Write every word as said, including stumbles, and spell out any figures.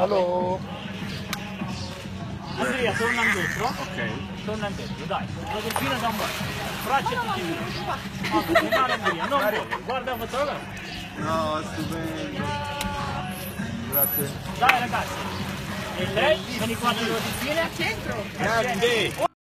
Allo. Andrea, torna indietro. Ok. Torna indietro, dai. La delfina da un bacio. Braccia tutti e due. Allora, mano Andrea, non vuoi. Guarda la fotografia. No, stupendo. Grazie. Dai ragazzi. E lei? Sono i quattro delfine? Al centro. Grande.